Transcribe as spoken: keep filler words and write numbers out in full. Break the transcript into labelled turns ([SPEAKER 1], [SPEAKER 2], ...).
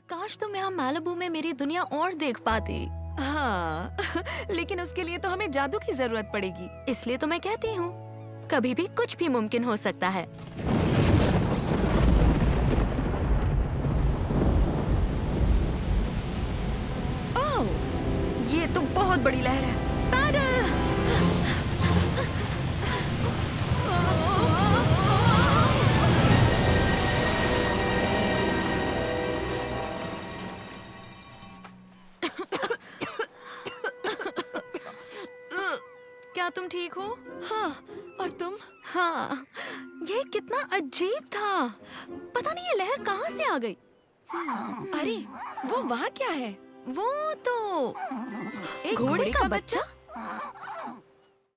[SPEAKER 1] काश तुम यहाँ मैलिबू में मेरी दुनिया और देख पाती।
[SPEAKER 2] हाँ लेकिन उसके लिए तो हमें जादू की जरूरत पड़ेगी।
[SPEAKER 1] इसलिए तो मैं कहती हूँ कभी भी कुछ भी मुमकिन हो सकता है।
[SPEAKER 2] ओह, ये तो बहुत बड़ी लहर है।
[SPEAKER 1] पैडल! क्या तुम ठीक हो?
[SPEAKER 2] हाँ, और तुम?
[SPEAKER 1] हाँ, ये कितना अजीब था। पता नहीं ये लहर कहाँ से आ गई।
[SPEAKER 2] अरे, वो वहाँ क्या है?
[SPEAKER 1] वो तो एक
[SPEAKER 2] घोड़े
[SPEAKER 1] घोड़े का
[SPEAKER 2] का
[SPEAKER 1] बच्चा।